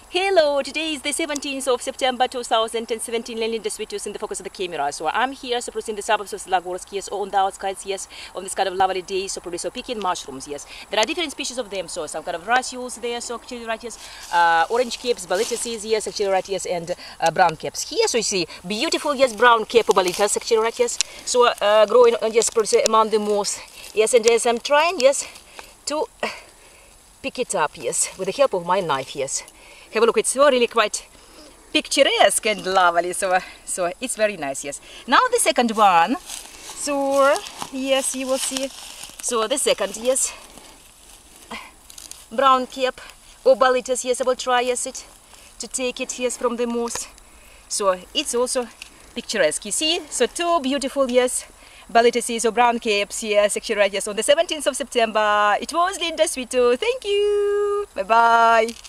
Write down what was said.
Hello, today is the 17th of September 2017, Linda Sweetus in the focus of the camera. So I'm here supporting the suburbs of Svetlogorsk, yes, on the outskirts, yes, on this kind of lovely day, so produce picking mushrooms, yes. There are different species of them, so some kind of russules there, so actually right, yes, orange capes, boletuses, yes, actually right, yes, and brown capes. Here, so you see, beautiful, yes, brown cape boletus, actually right, yes, so growing, yes, produce among the moss, yes, and yes, I'm trying, yes, to pick it up, yes, with the help of my knife, yes. Have a look, it's really quite picturesque and lovely, so it's very nice, yes. Now the second one, so yes, you will see, so the second, yes, brown cape or boletus, yes, I will try, yes, to take it, yes, from the moss. So it's also picturesque, you see, so two beautiful, yes, boletuses or brown capes, yes, actually right, yes, on the 17th of September. It was Linda Sweeto, thank you, bye-bye.